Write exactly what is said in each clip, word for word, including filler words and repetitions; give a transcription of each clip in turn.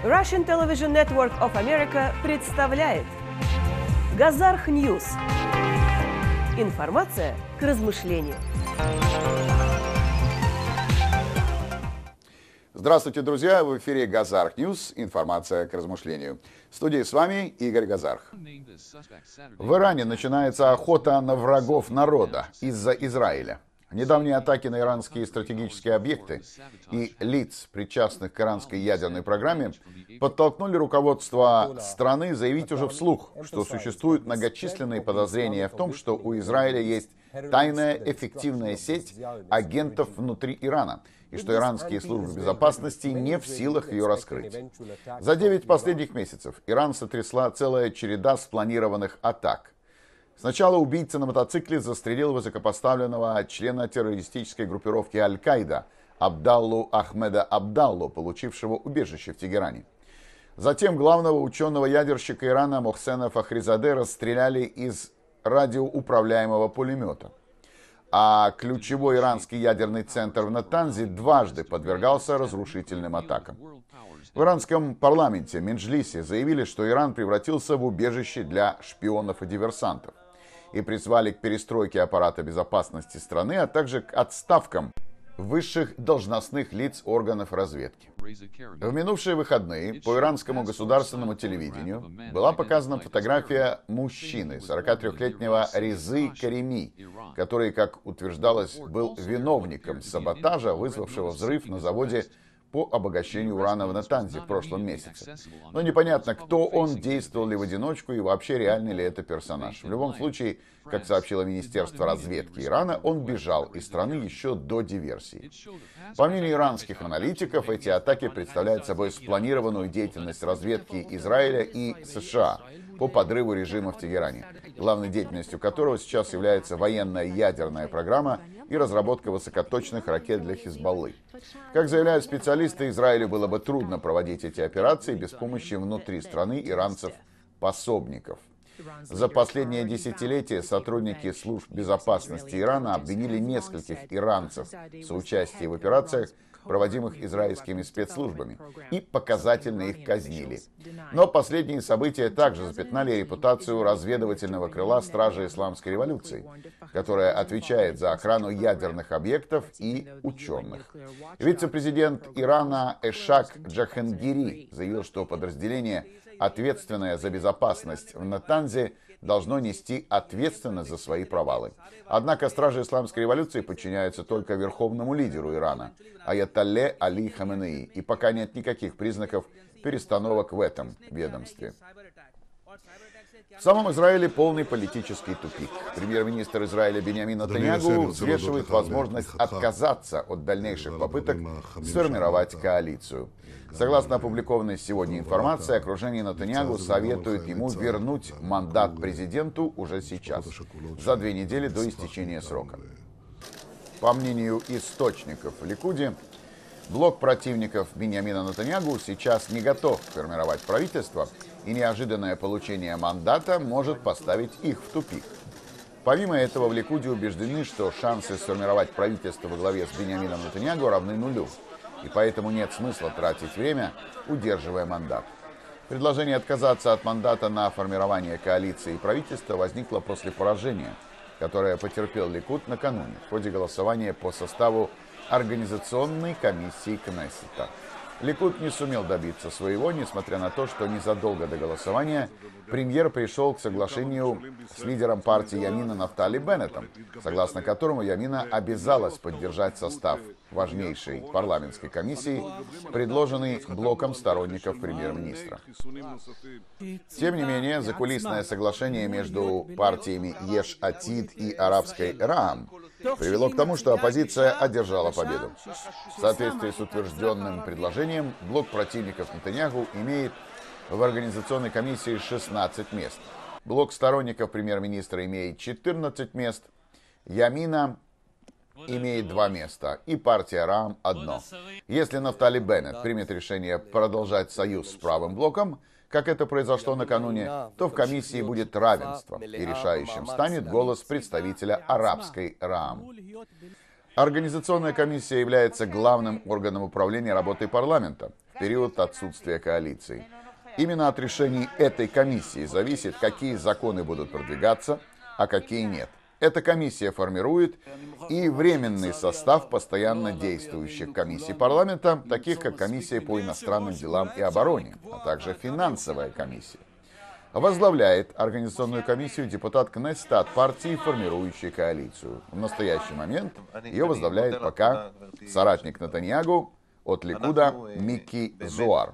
Russian Television Network of America представляет Газарх Ньюс. Информация к размышлению. Здравствуйте, друзья! В эфире Газарх Ньюс. Информация к размышлению. В студии с вами Игорь Газарх. В Иране начинается охота на врагов народа из-за Израиля. Недавние атаки на иранские стратегические объекты и лиц, причастных к иранской ядерной программе, подтолкнули руководство страны заявить уже вслух, что существуют многочисленные подозрения в том, что у Израиля есть тайная эффективная сеть агентов внутри Ирана, и что иранские службы безопасности не в силах ее раскрыть. За девять последних месяцев Иран сотрясла целая череда спланированных атак. Сначала убийца на мотоцикле застрелил высокопоставленного члена террористической группировки Аль-Каида Абдаллу Ахмеда Абдаллу, получившего убежище в Тегеране. Затем главного ученого-ядерщика Ирана Мохсена Фахризаде расстреляли из радиоуправляемого пулемета. А ключевой иранский ядерный центр в Натанзе дважды подвергался разрушительным атакам. В иранском парламенте Меджлисе заявили, что Иран превратился в убежище для шпионов и диверсантов, и призвали к перестройке аппарата безопасности страны, а также к отставкам высших должностных лиц органов разведки. В минувшие выходные по иранскому государственному телевидению была показана фотография мужчины, сорокатрёхлетнего Резы Карими, который, как утверждалось, был виновником саботажа, вызвавшего взрыв на заводе по обогащению урана в Натанзе в прошлом месяце. Но непонятно, кто он, действовал ли в одиночку и вообще реальный ли это персонаж. В любом случае, как сообщило Министерство разведки Ирана, он бежал из страны еще до диверсии. По мнению иранских аналитиков, эти атаки представляют собой спланированную деятельность разведки Израиля и США по подрыву режима в Тегеране, главной деятельностью которого сейчас является военная ядерная программа и разработка высокоточных ракет для Хизбаллы. Как заявляют специалисты, Израилю было бы трудно проводить эти операции без помощи внутри страны иранцев-пособников. За последние десятилетия сотрудники служб безопасности Ирана обвинили нескольких иранцев в соучастии в операциях, проводимых израильскими спецслужбами, и показательно их казнили. Но последние события также запятнали репутацию разведывательного крыла Стражи Исламской революции, которая отвечает за охрану ядерных объектов и ученых. Вице-президент Ирана Эшак Джахангири заявил, что подразделение, ответственное за безопасность в Натанзе, должно нести ответственность за свои провалы. Однако Стражи Исламской революции подчиняются только верховному лидеру Ирана, аятолле Али Хаменеи, и пока нет никаких признаков перестановок в этом ведомстве. В самом Израиле полный политический тупик. Премьер-министр Израиля Биньямин Нетаньяху взвешивает возможность отказаться от дальнейших попыток сформировать коалицию. Согласно опубликованной сегодня информации, окружение Нетаньяху советует ему вернуть мандат президенту уже сейчас, за две недели до истечения срока. По мнению источников в Ликуде, блок противников Биньямина Нетаньяху сейчас не готов формировать правительство, и неожиданное получение мандата может поставить их в тупик. Помимо этого, в Ликуде убеждены, что шансы сформировать правительство во главе с Биньямином Нетаньяху равны нулю, и поэтому нет смысла тратить время, удерживая мандат. Предложение отказаться от мандата на формирование коалиции и правительства возникло после поражения, которое потерпел Ликуд накануне в ходе голосования по составу Организационной комиссии Кнессета. Ликуд не сумел добиться своего, несмотря на то, что незадолго до голосования премьер пришел к соглашению с лидером партии Ямина Нафтали Беннетом, согласно которому Ямина обязалась поддержать состав важнейшей парламентской комиссии, предложенный блоком сторонников премьер-министра. Тем не менее, закулисное соглашение между партиями Еш Атид и арабской Раам привело к тому, что оппозиция одержала победу. В соответствии с утвержденным предложением, блок противников Нетаньяху имеет в организационной комиссии шестнадцать мест. Блок сторонников премьер-министра имеет четырнадцать мест, Ямина имеет два места и партия Раам одно. Если Нафтали Беннет примет решение продолжать союз с правым блоком, как это произошло накануне, то в комиссии будет равенство, и решающим станет голос представителя арабской Раам. Организационная комиссия является главным органом управления работой парламента в период отсутствия коалиции. Именно от решений этой комиссии зависит, какие законы будут продвигаться, а какие нет. Эта комиссия формирует и временный состав постоянно действующих комиссий парламента, таких как комиссия по иностранным делам и обороне, а также финансовая комиссия. Возглавляет организационную комиссию депутат Кнессета от партии, формирующей коалицию. В настоящий момент ее возглавляет пока соратник Нетаньяху от Ликуда Мики Зоар.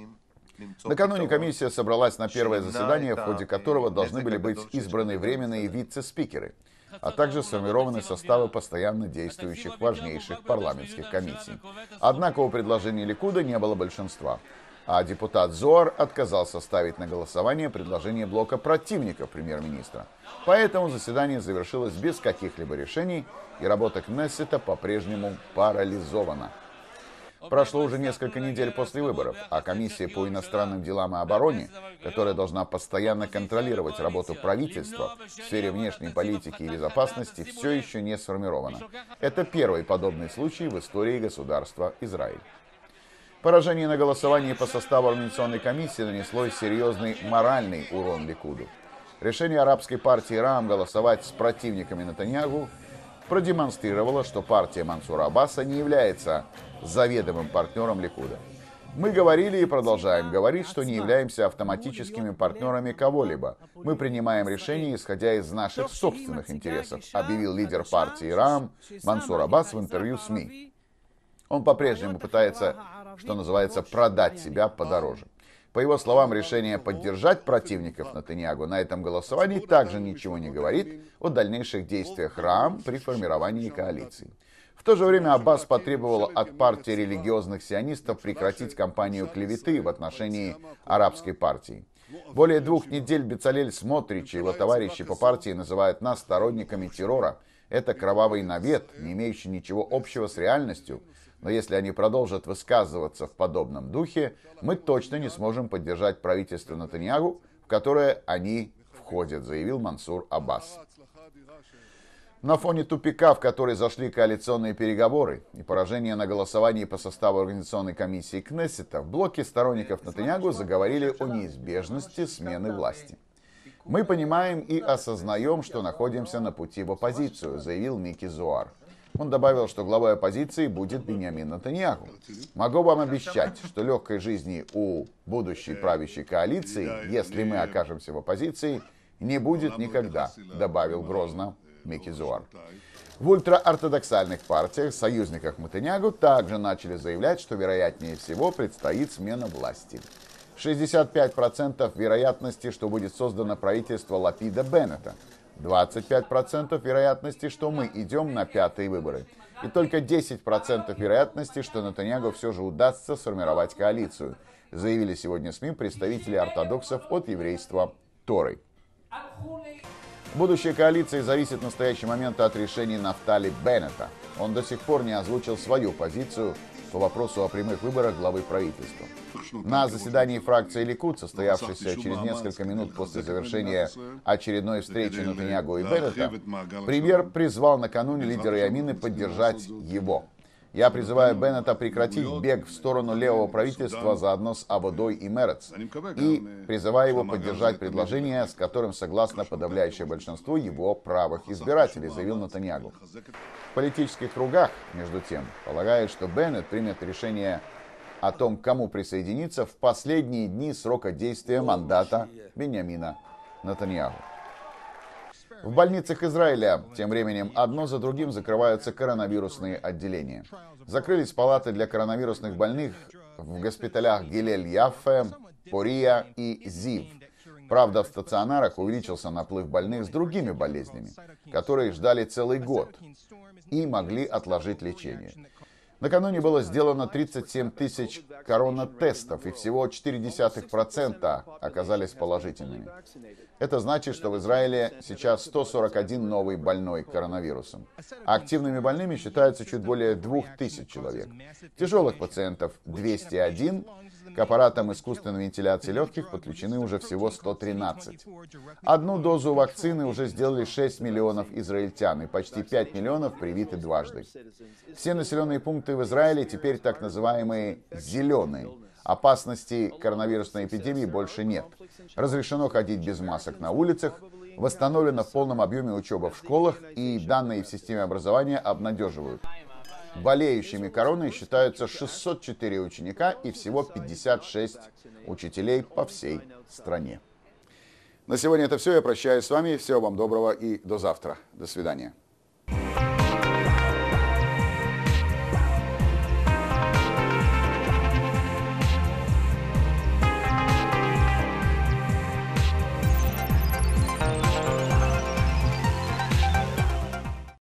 Накануне комиссия собралась на первое заседание, в ходе которого должны были быть избраны временные вице-спикеры, а также сформированы составы постоянно действующих важнейших парламентских комиссий. Однако у предложений Ликуда не было большинства, а депутат Зоар отказался ставить на голосование предложение блока противников премьер-министра. Поэтому заседание завершилось без каких-либо решений, и работа Кнессета по-прежнему парализована. Прошло уже несколько недель после выборов, а комиссия по иностранным делам и обороне, которая должна постоянно контролировать работу правительства в сфере внешней политики и безопасности, все еще не сформирована. Это первый подобный случай в истории государства Израиль. Поражение на голосовании по составу Организационной комиссии нанесло серьезный моральный урон Ликуду. Решение арабской партии Раам голосовать с противниками Нетаньяху продемонстрировало, что партия Мансура Аббаса не является заведомым партнером Ликуда. Мы говорили и продолжаем говорить, что не являемся автоматическими партнерами кого-либо. Мы принимаем решения, исходя из наших собственных интересов, объявил лидер партии Раам Мансур Аббас в интервью СМИ. Он по-прежнему пытается, что называется, продать себя подороже. По его словам, решение поддержать противников Нетаньяху на этом голосовании также ничего не говорит о дальнейших действиях Раам при формировании коалиции. В то же время Аббас потребовал от партии религиозных сионистов прекратить кампанию клеветы в отношении арабской партии. Более двух недель Бецалель Смотрич и его товарищи по партии называют нас сторонниками террора. Это кровавый навет, не имеющий ничего общего с реальностью. Но если они продолжат высказываться в подобном духе, мы точно не сможем поддержать правительство Нетаньяху, в которое они входят, заявил Мансур Аббас. На фоне тупика, в который зашли коалиционные переговоры и поражения на голосовании по составу Организационной комиссии Кнессета, в блоке сторонников Нетаньяху заговорили о неизбежности смены власти. «Мы понимаем и осознаем, что находимся на пути в оппозицию», заявил Мики Зоар. Он добавил, что главой оппозиции будет Биньямин Нетаньяху. «Могу вам обещать, что легкой жизни у будущей правящей коалиции, если мы окажемся в оппозиции, не будет никогда», добавил грозно Мики Зоар. В ультраортодоксальных партиях, союзниках Нетаньяху, также начали заявлять, что вероятнее всего предстоит смена власти. шестьдесят пять процентов вероятности, что будет создано правительство Лапида Беннета. двадцать пять процентов вероятности, что мы идем на пятые выборы. И только десять процентов вероятности, что Нетаньяху все же удастся сформировать коалицию, заявили сегодня СМИ представители ортодоксов от еврейства Торы. Будущее коалиции зависит в настоящий момент от решений Нафтали Беннета. Он до сих пор не озвучил свою позицию по вопросу о прямых выборах главы правительства. На заседании фракции Ликуд, состоявшейся через несколько минут после завершения очередной встречи Нетаньяху и Беннета, премьер призвал накануне лидера Ямины поддержать его. «Я призываю Беннета прекратить бег в сторону левого правительства заодно с Аводой и Мерец и призываю его поддержать предложение, с которым согласно подавляющее большинство его правых избирателей», заявил Нетаньяху. В политических кругах, между тем, полагают, что Беннет примет решение о том, кому присоединиться в последние дни срока действия мандата Биньямина Нетаньяху. В больницах Израиля тем временем одно за другим закрываются коронавирусные отделения. Закрылись палаты для коронавирусных больных в госпиталях Гилель-Яффе, Пория и Зив. Правда, в стационарах увеличился наплыв больных с другими болезнями, которые ждали целый год и могли отложить лечение. Накануне было сделано тридцать семь тысяч коронатестов, и всего четыре десятых процента оказались положительными. Это значит, что в Израиле сейчас сто сорок один новый больной коронавирусом. А активными больными считаются чуть более двух тысяч человек. Тяжелых пациентов двести один. К аппаратам искусственной вентиляции легких подключены уже всего сто тринадцать. Одну дозу вакцины уже сделали шесть миллионов израильтян, и почти пять миллионов привиты дважды. Все населенные пункты в Израиле теперь так называемые «зеленые». Опасности коронавирусной эпидемии больше нет. Разрешено ходить без масок на улицах, восстановлена в полном объеме учеба в школах, и данные в системе образования обнадеживают. Болеющими короной считаются шестьсот четыре ученика и всего пятьдесят шесть учителей по всей стране. На сегодня это все. Я прощаюсь с вами. Всего вам доброго и до завтра. До свидания.